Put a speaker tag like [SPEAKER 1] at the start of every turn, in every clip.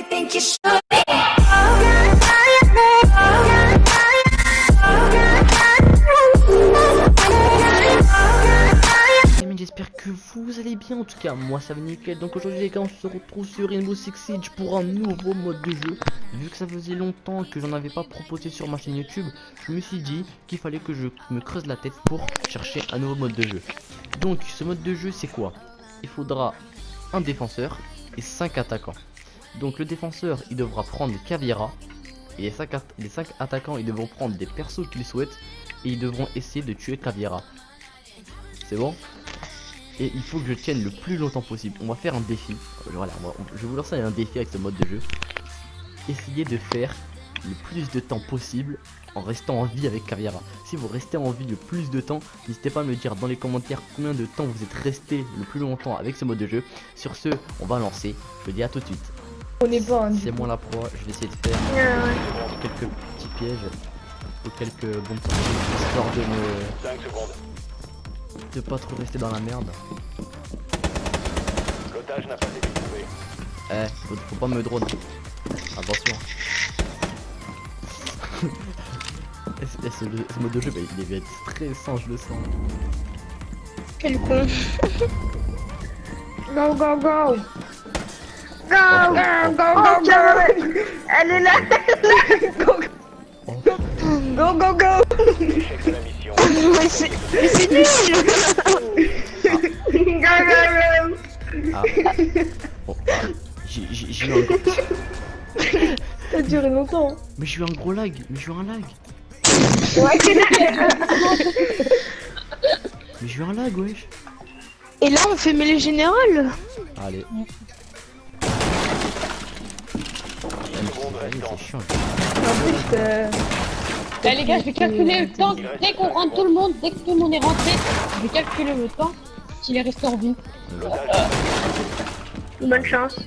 [SPEAKER 1] think you should be.
[SPEAKER 2] J'espère que vous allez bien, en tout cas moi ça va nickel. Donc aujourd'hui les gars, on se retrouve sur Rainbow Six Siege pour un nouveau mode de jeu. Vu que ça faisait longtemps que j'en avais pas proposé sur ma chaîne YouTube, je me suis dit qu'il fallait que je me creuse la tête pour chercher un nouveau mode de jeu. Donc ce mode de jeu c'est quoi? Il faudra un défenseur et 5 attaquants. Donc le défenseur il devra prendre Caveira, et les 5 attaquants ils devront prendre des persos qu'ils souhaitent et ils devront essayer de tuer Caveira. C'est bon? Et il faut que je tienne le plus longtemps possible. On va faire un défi. Voilà, je vais vous lancer un défi avec ce mode de jeu. Essayez de faire le plus de temps possible en restant en vie avec Caveira. Si vous restez en vie le plus de temps, n'hésitez pas à me dire dans les commentaires combien de temps vous êtes resté le plus longtemps avec ce mode de jeu. Sur ce, on va lancer. Je vous dis à tout de suite.
[SPEAKER 3] On est pas.
[SPEAKER 2] C'est moi la proie. Je vais essayer de faire quelques petits pièges ou quelques bons petits pièges histoire de pas trop rester dans la merde.
[SPEAKER 4] L'otage n'a pas été trouvé.
[SPEAKER 2] Faut pas me drone. Attention. Ce mode de jeu, bah, il va être stressant, je le sens.
[SPEAKER 3] Quel con. Go go go. Go go go go. Elle est là. Go go go go.
[SPEAKER 4] Échec de la mission.
[SPEAKER 3] Mais c'est nul. Go go go.
[SPEAKER 2] Ah. Bon, j'ai eu un gros...
[SPEAKER 3] Ça a duré longtemps.
[SPEAKER 2] Mais j'ai eu un gros lag. Mais j'ai eu un lag.
[SPEAKER 3] Ouais.
[SPEAKER 2] Mais j'ai eu un lag, wesh.
[SPEAKER 3] Et là on fait mêlée générale.
[SPEAKER 2] Allez. C'est chiant.
[SPEAKER 3] En plus
[SPEAKER 5] Les gars, je vais calculer le temps. Dès qu'on rentre tout le monde, dès que tout le monde est rentré, je vais calculer le temps qu'il est resté en vie.
[SPEAKER 3] bonne chance.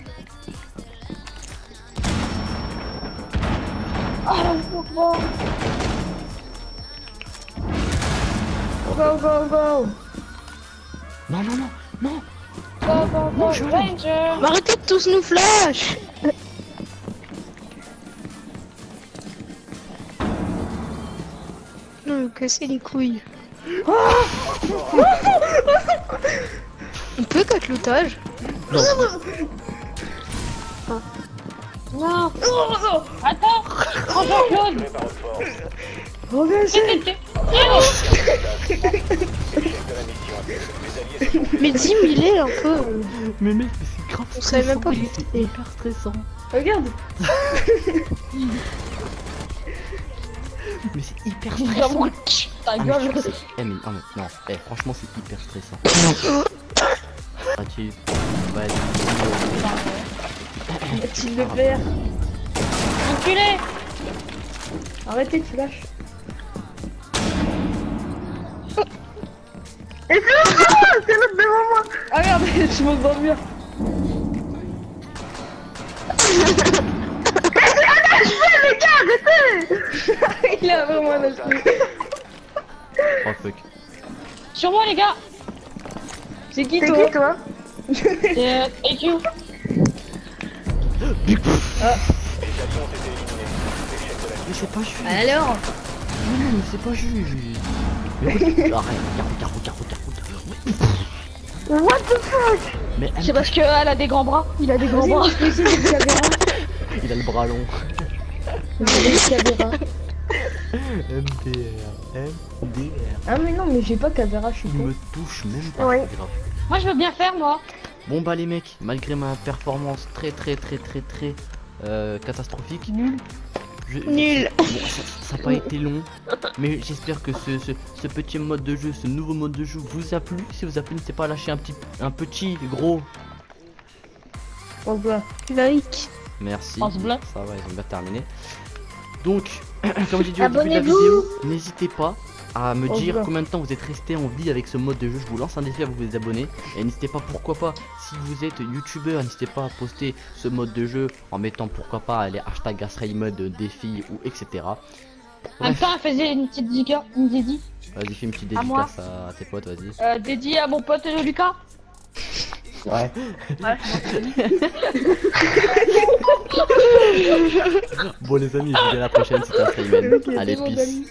[SPEAKER 3] Go go go.
[SPEAKER 2] Non, non, non, non.
[SPEAKER 5] Go, go, go, Ranger.
[SPEAKER 3] Arrêtez de tous nous flash. Non, me casser les couilles. On peut cut l'otage.
[SPEAKER 2] Non.
[SPEAKER 5] Non. Attends. Oh, Jean-Claude.
[SPEAKER 3] Mais dis-moi un peu.
[SPEAKER 2] Mais mec, c'est grave.
[SPEAKER 3] On savait même pas.
[SPEAKER 2] C'est hyper stressant.
[SPEAKER 3] Regarde.
[SPEAKER 2] Mais c'est hyper stressant.
[SPEAKER 5] Ta
[SPEAKER 2] Ah,
[SPEAKER 5] gueule.
[SPEAKER 2] mais mais non, non, franchement c'est hyper stressant. Ah, tu vas
[SPEAKER 3] S'il le plaît.
[SPEAKER 5] Enculé.
[SPEAKER 3] Arrêtez, tu lâches. Et c'est l'autre devant moi. Ah merde, je monte dans le mur. Les gars, arrêtez. Il a vraiment un esprit.
[SPEAKER 2] Oh fuck.
[SPEAKER 5] Sur moi, les gars.
[SPEAKER 3] C'est qui toi?
[SPEAKER 5] C'est EQ.
[SPEAKER 2] Mais c'est pas juste.
[SPEAKER 3] Alors?
[SPEAKER 2] Non, mais c'est pas juste. Mais arrête, regarde.
[SPEAKER 3] What the fuck?
[SPEAKER 5] C'est parce qu'elle a des grands bras. Il a des grands bras.
[SPEAKER 2] Il a le bras long.
[SPEAKER 3] MDR. Ah mais non, mais j'ai pas Caveira, je suis
[SPEAKER 2] Il
[SPEAKER 3] con.
[SPEAKER 2] me touche même pas.
[SPEAKER 3] Ouais.
[SPEAKER 2] C'est grave.
[SPEAKER 5] Moi, je veux bien faire, moi.
[SPEAKER 2] Bon bah les mecs, malgré ma performance très catastrophique.
[SPEAKER 5] Nul.
[SPEAKER 3] Nul.
[SPEAKER 2] Bon, ça n'a pas été long, mais j'espère que ce petit mode de jeu, ce nouveau mode de jeu vous a plu. Si vous a plu, n'hésitez pas à lâcher un petit gros
[SPEAKER 3] On voit. Like.
[SPEAKER 2] merci.
[SPEAKER 5] On se bloque.
[SPEAKER 2] Ça va, ils ont bien terminé. Donc, comme j'ai dit au début de la
[SPEAKER 3] Abonnez-vous.
[SPEAKER 2] vidéo, n'hésitez pas à me
[SPEAKER 3] On se
[SPEAKER 2] dire
[SPEAKER 3] bloque.
[SPEAKER 2] combien de temps vous êtes resté en vie avec ce mode de jeu. Je vous lance un défi à vous abonner. Et n'hésitez pas, pourquoi pas, si vous êtes youtubeur, n'hésitez pas à poster ce mode de jeu en mettant pourquoi pas les hashtags AsRayMod, défi ou etc.
[SPEAKER 5] En même temps, elle faisait une petite dédicace.
[SPEAKER 2] Vas-y, fais une petite
[SPEAKER 5] À moi.
[SPEAKER 2] dédicace à tes potes, vas-y.
[SPEAKER 5] Dédié à mon pote Lucas.
[SPEAKER 2] Ouais. Bon les amis, je vous dis à la prochaine, c'était un Slayman.
[SPEAKER 3] Ok,
[SPEAKER 2] Allez,
[SPEAKER 3] c'est bon,
[SPEAKER 2] peace.
[SPEAKER 3] Dani.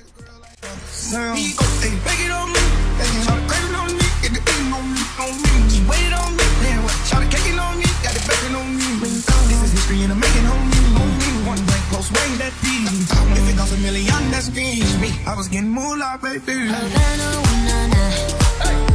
[SPEAKER 1] I was getting moolah, baby.